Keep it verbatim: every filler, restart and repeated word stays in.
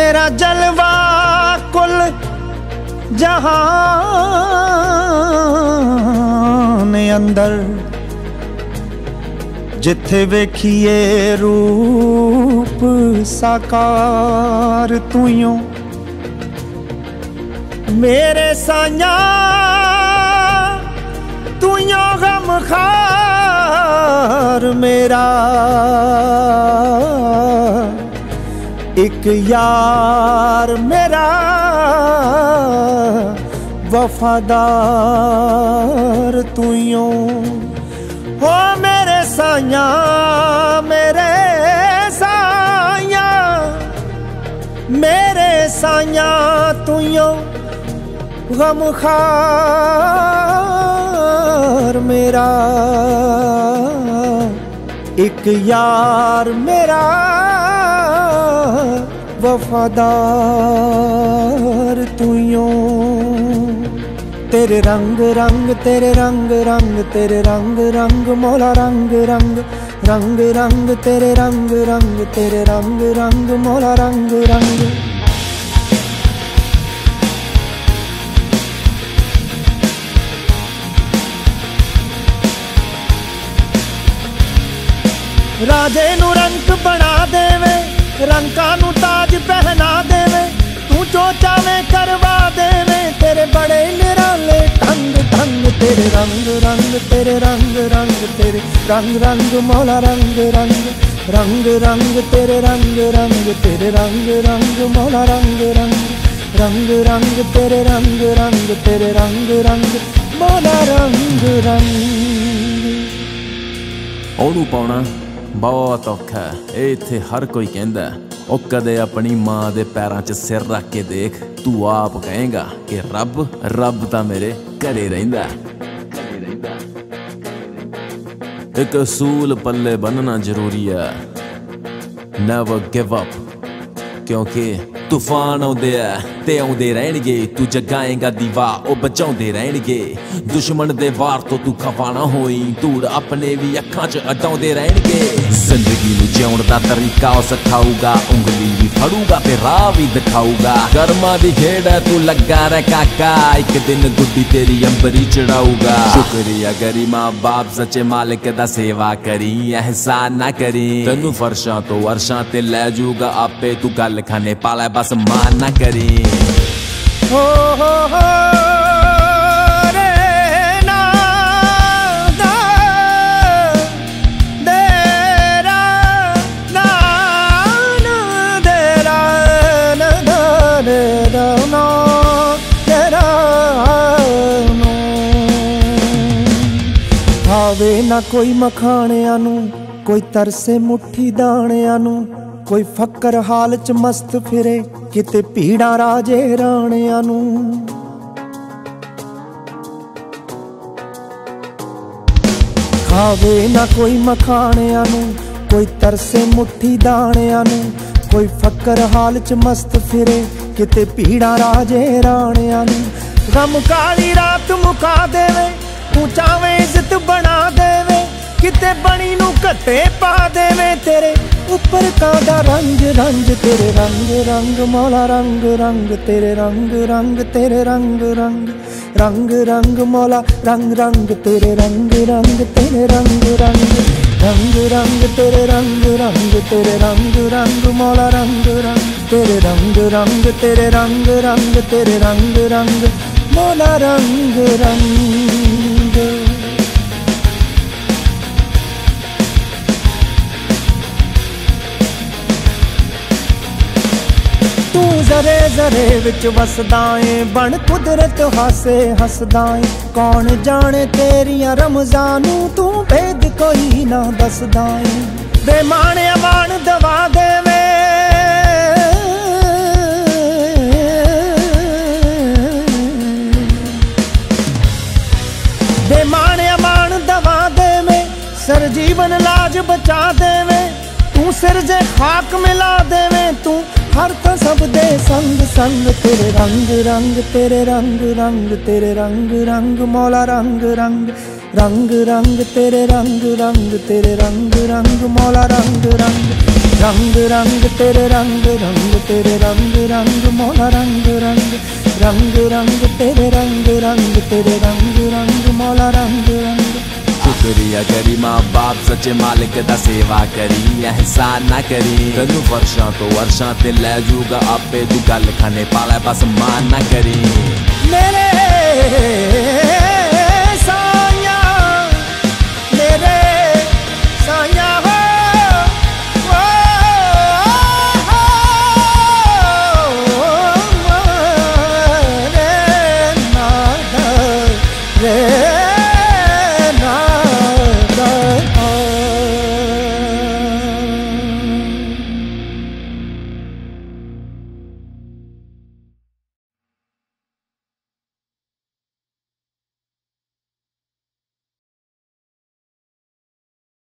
तेरा जलवा कुल जहान अंदर, जिथे वेखिए रूप साकार तूं मेरे साया, तूं गम खार मेरा एक यार मेरा वफादार तूं हो मेरे साया, मेरे साया, मेरे साया तूं गम खार मेरा एक यार मेरा वफादार तूं। तेरे रंग रंग तेरे रंग रंग तेरे रंग रंग मौला रंग रंग रंग रंग तेरे रंग रंग तेरे रंग रंग मौला रंग रंग। राजे नू रंग बना देवे, रंका नू ताज पहना देवे, तू जो चावे करवा देवे, तेरे बड़े निराले ढंग ढंग तेरे रंग रंग तेरे रंग रंग तेरे रंग रंग मौला रंग रंग रंग रंग तेरे रंग रंग तेरे रंग रंग मौला रंग रंग रंग रंग तेरे रंग रंग तेरे रंग रंग मौला रंग रंग। ओनू पाउणा बहुत औखा है, इत्थे हर कोई कहंदा ओ कदे अपनी मां दे पैरां च सिर रख के देख, तू आप कहेगा कि रब रब तां मेरे घरे रहिंदा। एक असूल पल्ले बनना जरूरी है, नेवर गिव अप, क्योंकि तूफान आउंदे ऐ ते आउंदे रहणगे, तू जगाएगा दीवा ओ बचाउंदे रहणगे, दुश्मन दे वार तो तू खफा ना होई, धूड़ अपने भी अखां च अडाउंदे रहणगे। जिंदगी नूं जिउण दा तरीका ओ सिखाऊगा, उंगली भी फड़ूगा ते राह भी दिखाऊगा, कर्मा दी खेड़ है तू लगा रह काका, एक दिन गुड्डी तेरी अंबरी चढ़ाऊगा। शुक्रिया करी मां बाप सच्चे मालिक दा, सेवा करी एहसान ना करी, तेनू फर्शां तो अर्शां ते लै जूगा आपे, तू गल खाने पाला बस मान ना करी। हो हो हो रे ना दा देरा ना ना देरा ना दा देरा ना देरा नो। भावे ना कोई मखाणियां नू, कोई तरसे मुट्ठी दाणियां नू, कोई फकर हाल च मस्त फिरे, किते पीड़ा राजे राणियां नू। खावे ना कोई मखाणियां नू, कोई तरसे मुट्ठी दाणियां नू, कोई फकर हाल च मस्त फिरे, किते पीड़ा राजे राणियां नू। गम काली रात मुका देवे, तू चावे इज्जत बना देवे, किते बनी नू घटे पा देवे, तेरे ऊपर कादा रंग रंग तेरे रंग रंग मौला रंग रंग तेरे रंग रंग तेरे रंग रंग रंग रंग मौला रंग रंग तेरे रंग रंग तेरे रंग रंग रंग रंग तेरे रंग रंग तेरे रंग रंग मौला रंग रंग तेरे रंग रंग तेरे रंग रंग तेरे रंग रंग मौला रंग रंग। जरे जरे विच वसदा ऐ, बन कुदरत हासे हसदा ऐ, कौन जाने तेरियां रमजानू, तू भेद कोई ना दसदा ऐ। बेमाने अमान दवा देवे, बेमाने अमान दवा देवे, सर जीवन लाज बचा देवे, तू सिर जे खाक मिला देवे, तू हर तो सब दे संग संग तेरे रंग रंग तेरे रंग रंग तेरे रंग रंग मौला रंग रंग रंग रंग तेरे रंग रंग तेरे रंग रंग मौला रंग रंग रंग रंग तेरे रंग रंग तेरे रंग रंग मौला रंग रंग रंग रंग तेरे रंग रंग तेरे रंग रंग मौला रंग रंग। शुक्रिया करी माँ बाप सच्चे मालिक दा सेवा करी एहसान ना करी तेनू वर्षां तो वर्षां ते लै जूगा आपे तू गल खाने पाला बस मान ना करी मेरे